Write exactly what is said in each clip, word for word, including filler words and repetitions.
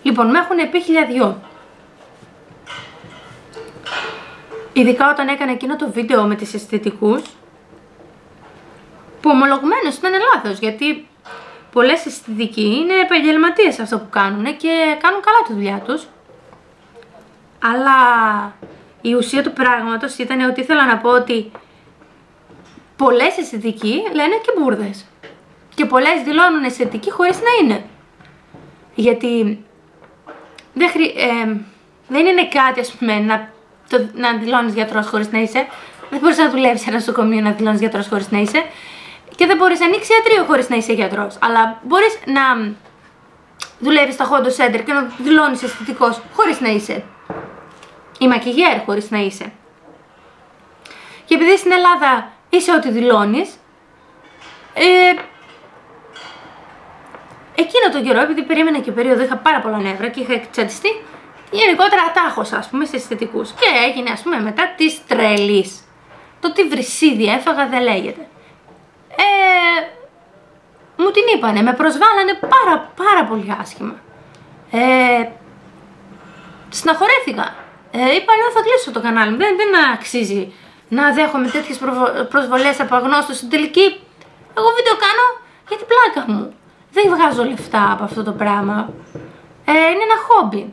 Λοιπόν, με έχουν πει χιλιαδιό. Ειδικά όταν έκανα εκείνο το βίντεο με τις αισθητικούς, που ομολογουμένως ήταν λάθος, γιατί πολλές αισθητικοί είναι επαγγελματίες αυτό που κάνουν και κάνουν καλά τη δουλειά τους. Αλλά η ουσία του πράγματος ήταν ότι ήθελα να πω ότι πολλές αισθητικοί λένε και μπουρδες. Και πολλές δηλώνουν αισθητικοί χωρίς να είναι. Γιατί δεν, χρει... ε, δεν είναι κάτι, ας πούμε, να, το, να δηλώνεις γιατρός χωρίς να είσαι. Δεν μπορείς να δουλεύεις σε ένα νοσοκομείο να δηλώνεις γιατρός χωρίς να είσαι. Και δεν μπορείς να ανοίξεις ιατρείο χωρίς να είσαι γιατρός. Αλλά μπορείς να δουλεύεις στα Hondo Center και να δηλώνεις αισθητικός χωρίς να είσαι. Ή μακιγέρ χωρίς να είσαι. Και επειδή στην Ελλάδα είσαι ό,τι δηλώνεις, ε, εκείνο τον καιρό, επειδή περίμενα και περίοδο, είχα πάρα πολλά νεύρα και είχα εξαντιστεί, γενικότερα ατάχωσα, ας πούμε, σε αισθητικούς. Και έγινε, ας πούμε, μετά της τρελής. Το τι βρυσίδι έφαγα δεν λέγεται. Ε, μου την είπανε, με προσβάλανε πάρα πάρα πολύ άσχημα. Ε, Συναχωρέθηκα. Ε, είπα, λέω, θα κλείσω το κανάλι μου. Δεν, δεν αξίζει να δέχομαι τέτοιες προσβολές από αγνώστους. Στην τελική, εγώ βίντεο κάνω για την πλάκα μου. Δεν βγάζω λεφτά από αυτό το πράγμα. Ε, είναι ένα χόμπι.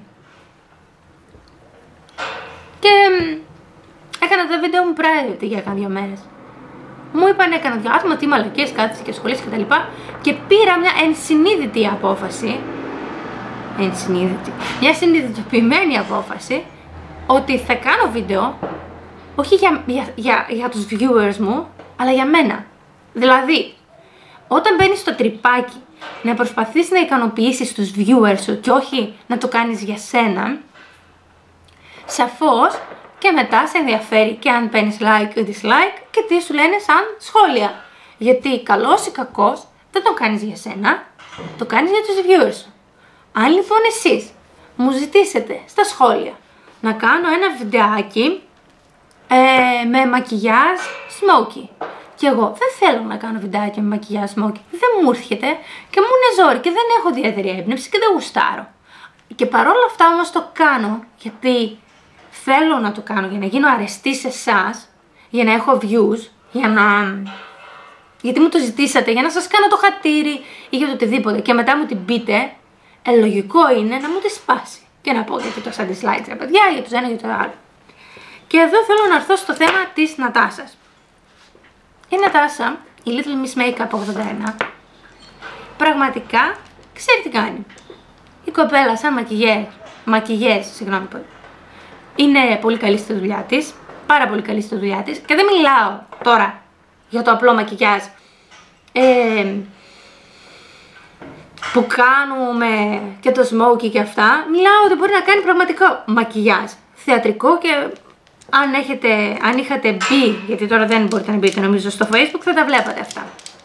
Και έκανα τα βίντεο μου private για κάνα δύο μέρες. Μου είπαν, έκανα δύο άτομα, τι μαλακίες, κάθεσαι και σχολείς κτλ. Και, και πήρα μια ενσυνείδητη απόφαση. Ενσυνείδητη. Μια συνειδητοποιημένη απόφαση ότι θα κάνω βίντεο όχι για, για, για, για τους viewers μου, αλλά για μένα. Δηλαδή, όταν μπαίνεις στο τρυπάκι να προσπαθείς να ικανοποιήσεις τους viewers σου και όχι να το κάνεις για σένα, σαφώς και μετά σε ενδιαφέρει και αν παίρνεις like ή dislike και τι σου λένε σαν σχόλια. Γιατί καλός ή κακός δεν το κάνεις για σένα, το κάνεις για τους viewers σου. Αν λοιπόν εσείς μου ζητήσετε στα σχόλια να κάνω ένα βιντεάκι ε, με μακιγιάζ smoky και εγώ δεν θέλω να κάνω βιντεάκι με μακιγιάζ smoky, δεν μου έρχεται και μου είναι ζόρι και δεν έχω ιδιαίτερη έμπνευση και δεν γουστάρω. Και παρόλα αυτά όμως το κάνω γιατί θέλω να το κάνω για να γίνω αρεστή σε εσάς, για να έχω views, για να... γιατί μου το ζητήσατε, για να σας κάνω το χατήρι ή για το οτιδήποτε και μετά μου την πείτε, ε, λογικό είναι να μου τη σπάσει και να πω γιατί τόσα dislikes ρε παιδιά, για το ένα για το άλλο. Και εδώ θέλω να έρθω στο θέμα της Νατάσας. Η Νατάσα, η Little Miss Makeup ογδόντα ένα, πραγματικά ξέρει τι κάνει. Η κοπέλα σαν μακιγιέρ, μακιγιέρ, συγγνώμη πολύ, είναι πολύ καλή στη δουλειά της, πάρα πολύ καλή στη δουλειά της και δεν μιλάω τώρα για το απλό μακιγιάζ ε, που κάνουμε και το smoky και αυτά. Μιλάω ότι μπορεί να κάνει πραγματικό μακιγιάζ, θεατρικό και αν, έχετε, αν είχατε μπει, γιατί τώρα δεν μπορείτε να μπείτε νομίζω στο Facebook, θα τα βλέπατε αυτά.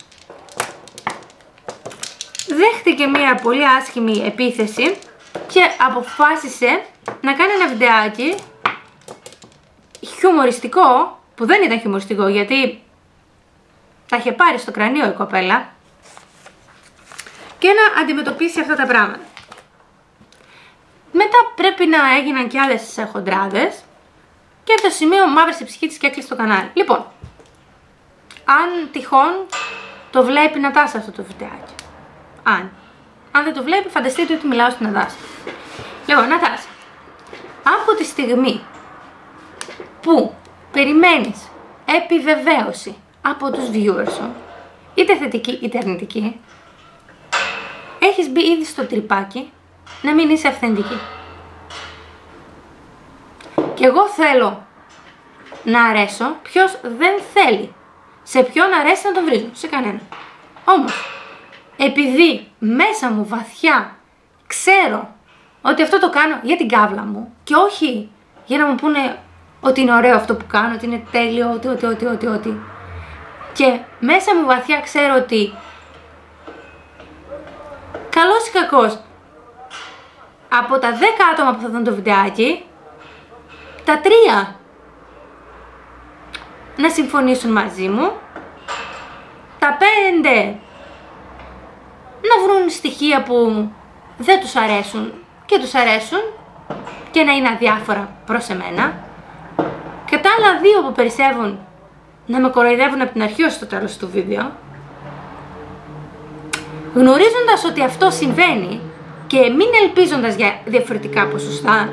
Δέχτηκε μια πολύ άσχημη επίθεση και αποφάσισε να κάνει ένα βιντεάκι χιουμοριστικό, που δεν ήταν χιουμοριστικό γιατί τα είχε πάρει στο κρανίο η κοπέλα, και να αντιμετωπίσει αυτά τα πράγματα. Μετά πρέπει να έγιναν και άλλες χοντράδες και από το σημείο μαύρησε η ψυχή της και έκλεισε το κανάλι. Λοιπόν, αν τυχόν το βλέπει η Νατάσα αυτό το βιντεάκι, αν, αν δεν το βλέπει φανταστείτε ότι μιλάω στην Νατάσα. Λοιπόν, Νατάσα, από τη στιγμή που περιμένεις επιβεβαίωση από τους viewers σου, είτε θετική είτε αρνητική, έχεις μπει ήδη στο τρυπάκι να μην είσαι αυθεντική. Και εγώ θέλω να αρέσω, ποιος δεν θέλει. Σε ποιον αρέσει να τον βρίζω, σε κανένα. Όμως, επειδή μέσα μου βαθιά ξέρω ότι αυτό το κάνω για την κάβλα μου και όχι για να μου πούνε ότι είναι ωραίο αυτό που κάνω, ότι είναι τέλειο, ότι, ότι, ότι, ότι, ότι. Και μέσα μου βαθιά ξέρω ότι καλός ή κακός, από τα δέκα άτομα που θα δουν το βιντεάκι, τα τρία να συμφωνήσουν μαζί μου, τα πέντε να βρουν στοιχεία που δεν τους αρέσουν και τους αρέσουν και να είναι αδιάφορα προς εμένα, και τα άλλα δύο που περισσεύουν να με κοροϊδεύουν από την αρχή ως το τέλος του βίντεο, γνωρίζοντας ότι αυτό συμβαίνει και μην ελπίζοντας για διαφορετικά ποσοστά,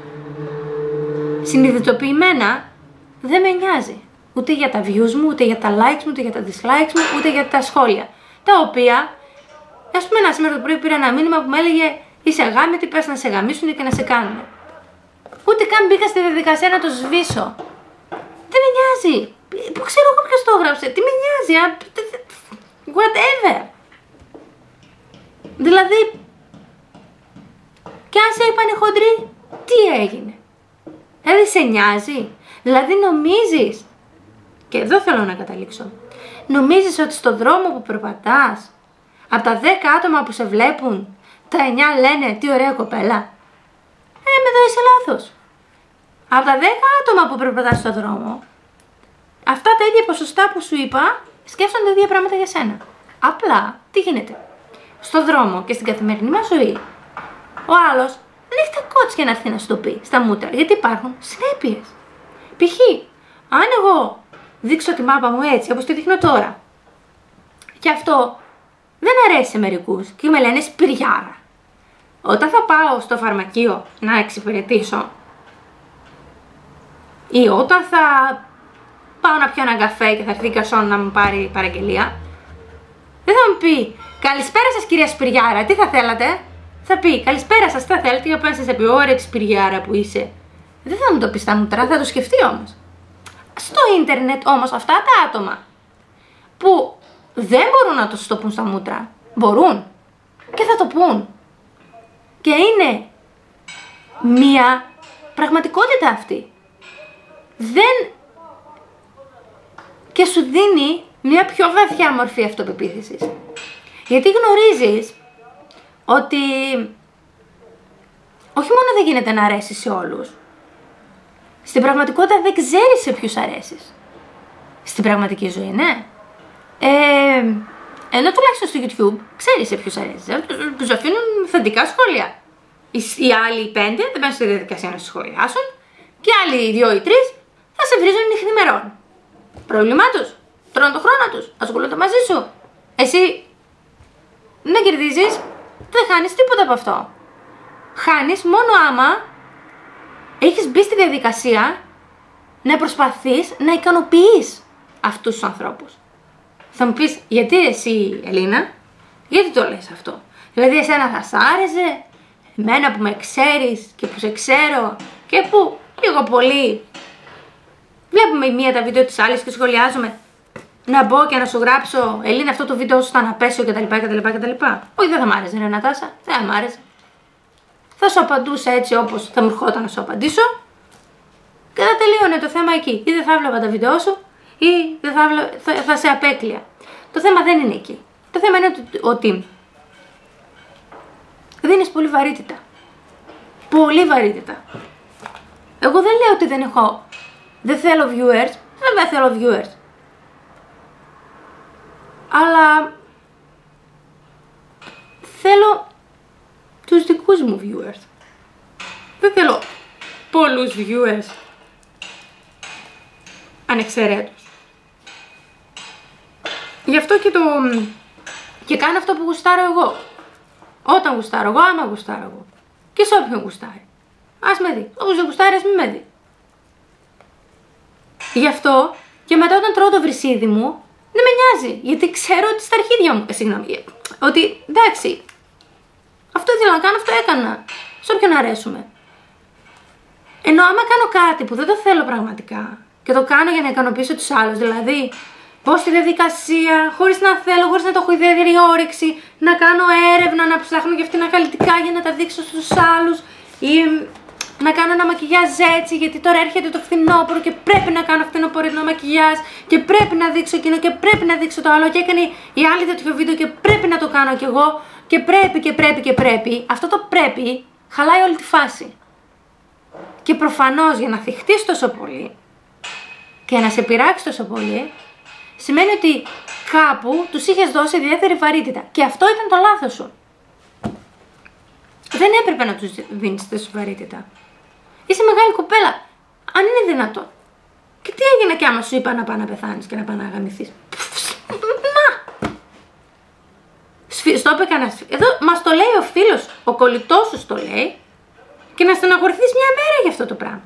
συνειδητοποιημένα δεν με νοιάζει ούτε για τα views μου, ούτε για τα likes μου, ούτε για τα dislikes μου, ούτε για τα σχόλια, τα οποία, ας πούμε, ένα σήμερα το πρωί πήρα ένα μήνυμα που με έλεγε είσαι αγάμητη, πες να σε γαμίσουν και να σε κάνουν. Ούτε καν μπήκα στη διαδικασία να το σβήσω. Δεν με νοιάζει. Που ξέρω εγώ ποιος το έγραψε. Τι με νοιάζει. Whatever. Δηλαδή, κι αν σε είπανε χοντρή, τι έγινε. Δηλαδή σε νοιάζει. Δηλαδή νομίζεις, και εδώ θέλω να καταλήξω, νομίζεις ότι στον δρόμο που περπατάς, από τα δέκα άτομα που σε βλέπουν, τα εννιά λένε τι ωραία κοπέλα. Ε, με εδώ είσαι λάθος. Από τα δέκα άτομα που περπατάς στον δρόμο, αυτά τα ίδια ποσοστά που σου είπα σκέφτονται ίδια πράγματα για σένα. Απλά, τι γίνεται. Στον δρόμο και στην καθημερινή μας ζωή, ο άλλος δεν έχει τα κότσια να έρθει να σου το πει στα μούτρα, γιατί υπάρχουν συνέπειες. Π.χ. αν εγώ δείξω τη μάπα μου έτσι, όπως τη δείχνω τώρα, και αυτό δεν αρέσει σε μερικούς και με λένε σπυριάρα, όταν θα πάω στο φαρμακείο να εξυπηρετήσω ή όταν θα πάω να πιω ένα καφέ και θα έρθει η κασόν να μου πάρει παραγγελία, δεν θα μου πει καλησπέρα σας κυρία Σπυριάρα, τι θα θέλατε. Θα πει καλησπέρα σας, τι θα θέλετε, για πάνε σας θα πει ωραία Σπυριάρα που είσαι. Δεν θα μου το πει στα μούτρα, θα το σκεφτεί όμως. Στο ίντερνετ όμως αυτά τα άτομα που δεν μπορούν να το το πούν στα μούτρα, μπορούν και θα το πούν. Και είναι μία πραγματικότητα αυτή. Δεν... και σου δίνει μια πιο βαθιά μορφή αυτοπεποίθησης. Γιατί γνωρίζεις ότι όχι μόνο δεν γίνεται να αρέσει σε όλους, στην πραγματικότητα δεν ξέρεις σε ποιους αρέσεις. Στην πραγματική ζωή, ναι. Ε, ενώ τουλάχιστον στο YouTube ξέρεις σε ποιους αρέσεις. Τους αφήνουν θετικά σχόλια. Οι, οι άλλοι πέντε δεν μπαίνουν στη διαδικασία να σχολιάσουν και οι άλλοι δύο ή τρεις θα σε βρίζουν νυχθημερών. Πρόβλημά τους. Τρώνε το χρόνο τους. Ασχολούνται μαζί σου. Εσύ δεν κερδίζεις, δεν χάνεις τίποτα από αυτό. Χάνεις μόνο άμα έχεις μπει στη διαδικασία να προσπαθείς να ικανοποιείς αυτούς τους ανθρώπους. Θα μου πεις, γιατί εσύ Ελίνα, γιατί το λες αυτό. Δηλαδή εσένα θα σ' άρεσε, εμένα που με ξέρεις και που σε ξέρω και που λίγο πολύ βλέπουμε η μία τα βίντεο της άλλης και σχολιάζουμε, να μπω και να σου γράψω Ελίνα αυτό το βίντεο σου ήταν απέσιο κτλ, κτλ, κτλ. Όχι, δεν θα μ' άρεσε ρε Νατάσα, δεν θα μ' άρεσε. Θα σου απαντούσα έτσι όπως θα μου ερχόταν να σου απαντήσω και θα τελείωνε το θέμα εκεί. Ή δεν θα έβλεπα τα βίντεο σου ή δεν θα, βλέ... θα, θα σε απέκλεια. Το θέμα δεν είναι εκεί. Το θέμα είναι ότι δίνεις πολύ βαρύτητα. Πολύ βαρύτητα. Εγώ δεν λέω ότι δεν έχω, δεν θέλω viewers, δεν θέλω viewers. Αλλά θέλω τους δικούς μου viewers. Δεν θέλω πολλούς viewers ανεξαιρέτως. Γι' αυτό και το και κάνω αυτό που γουστάρω εγώ. Όταν γουστάρω εγώ, άμα γουστάρω εγώ. Και σε όποιον γουστάρει. Ας με δει. Όπως δεν γουστάρει, ας μην με δει. Γι' αυτό και μετά όταν τρώω το βρυσίδι μου, δεν με νοιάζει. Γιατί ξέρω ότι στα αρχίδια μου, ε, συγγνώμη, ότι εντάξει, αυτό ήθελα να κάνω, αυτό έκανα. Σε όποιον αρέσουμε. Ενώ άμα κάνω κάτι που δεν το θέλω πραγματικά και το κάνω για να ικανοποιήσω τους άλλους, δηλαδή πω στη διαδικασία, χωρίς να θέλω, χωρίς να το έχω ιδιαίτερη όρεξη, να κάνω έρευνα, να ψάχνω για αυτήν αναλυτικά για να τα δείξω στους άλλους, ή να κάνω ένα μακιγιάζ έτσι, γιατί τώρα έρχεται το φθινόπωρο και πρέπει να κάνω φθινοπορεινό μακιγιάζ και πρέπει να δείξω εκείνο και πρέπει να δείξω το άλλο και έκανε η άλλη τέτοιο βίντεο και πρέπει να το κάνω κι εγώ και πρέπει και πρέπει και πρέπει. Αυτό το πρέπει χαλάει όλη τη φάση. Και προφανώς για να θυχτείς τόσο πολύ και να σε πειράξει τόσο πολύ, σημαίνει ότι κάπου τους είχες δώσει ιδιαίτερη βαρύτητα. Και αυτό ήταν το λάθος σου. Δεν έπρεπε να τους δίνεις τη σοβαρότητα. Είσαι μεγάλη κοπέλα. Αν είναι δυνατόν. Και τι έγινε κι άμα σου είπα να πάει να πεθάνεις και να πάει να γαμηθείς. Να! Στο είπε κανένα. Εδώ μας το λέει ο φίλος, ο κολλητός σου το λέει. Και να στεναχωρηθείς μια μέρα για αυτό το πράγμα.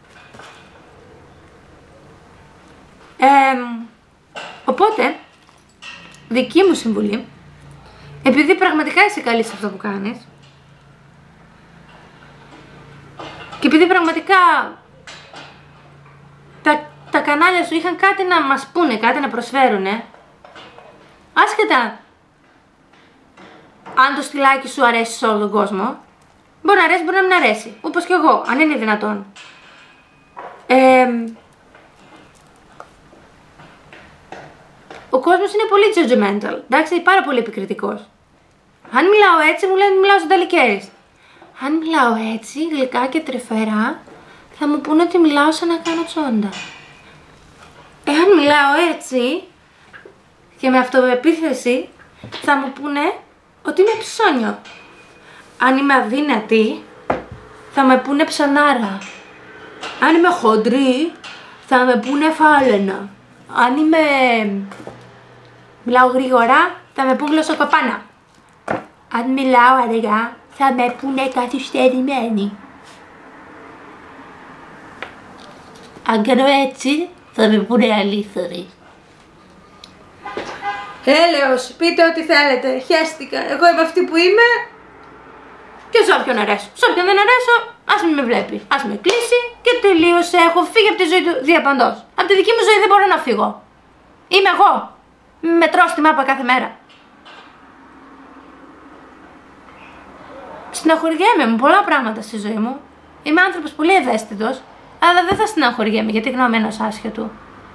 Ε, οπότε, δική μου συμβουλή, επειδή πραγματικά είσαι καλή σε αυτό που κάνεις και επειδή πραγματικά τα, τα κανάλια σου είχαν κάτι να μας πούνε, κάτι να προσφέρουνε, άσχετα αν το στυλάκι σου αρέσει σε όλο τον κόσμο, μπορεί να αρέσει, μπορεί να μην αρέσει, όπως και εγώ, αν είναι δυνατόν. Ε, ο κόσμος είναι πολύ judgmental, εντάξει, πάρα πολύ επικριτικός. Αν μιλάω έτσι, μου λένε μιλάω ζανταλικέρης. Αν μιλάω έτσι, γλυκά και τρυφερά, θα μου πούνε ότι μιλάω σαν να κάνω τσόντα. Εάν μιλάω έτσι και με αυτοπεποίθηση, θα μου πούνε ότι είμαι ψώνιο. Αν είμαι αδύνατη, θα με πούνε ψανάρα. Αν είμαι χοντρή, θα με πούνε φάλαινα. Αν είμαι... μιλάω γρήγορα, θα με πούνε γλωσσοκοπάνα. Αν μιλάω αργά, θα με πούνε καθυστερημένη. Αν κάνω έτσι, θα με πούνε αλήθωρη. Έλεος, πείτε ό,τι θέλετε, χαίστηκα. Εγώ είμαι αυτή που είμαι και σε όποιον αρέσω. Σε όποιον δεν αρέσω, ας μην με βλέπει. Ας με κλείσει και τελείωσε. Έχω φύγει από τη ζωή του διαπαντός. Από τη δική μου ζωή δεν μπορώ να φύγω. Είμαι εγώ. Μετρώ στη μάπα κάθε μέρα. Στεναχωριέμαι με πολλά πράγματα στη ζωή μου. Είμαι άνθρωπος πολύ ευαίσθητος, αλλά δεν θα στεναχωριέμαι για τη γνώμη ενός άσχετου.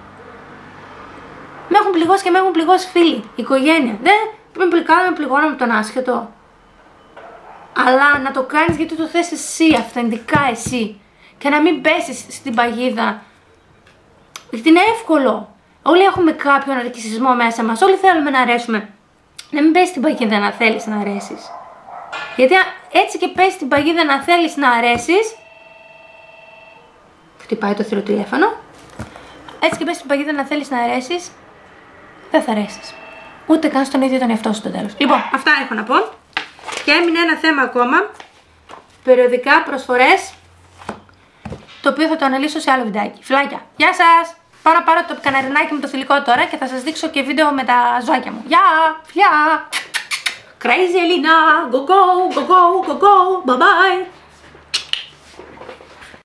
Με έχουν πληγώσει και με έχουν πληγώσει φίλοι, οικογένεια. Δεν με πληγώνω, με πληγώνω με τον άσχετο. Αλλά να το κάνεις γιατί το θες εσύ, αυθεντικά εσύ. Και να μην πέσεις στην παγίδα. Γιατί είναι εύκολο. Όλοι έχουμε κάποιον αρκισισμό μέσα μας. Όλοι θέλουμε να αρέσουμε. Να μην πέσεις στην παγίδα να θέλεις να αρέσεις. Γιατί έτσι και πέσεις στην παγίδα να θέλεις να αρέσεις. Χτυπάει το θηροτηλέφωνο. Έτσι και πέσεις στην παγίδα να θέλεις να αρέσεις. Δεν θα αρέσεις. Ούτε καν στον ίδιο τον εαυτό σου στο τέλος. Λοιπόν, αυτά έχω να πω. Και έμεινε ένα θέμα ακόμα. Περιοδικά προσφορές. Το οποίο θα το αναλύσω σε άλλο βιντεάκι. Φιλάκια. Γεια σας. Πάω να πάρω το καναρινάκι με το θηλυκό τώρα και θα σας δείξω και βίντεο με τα ζωάκια μου. Γεια. Φιλιά. Crazy Elena. Go go. Go go. Go go. Bye bye.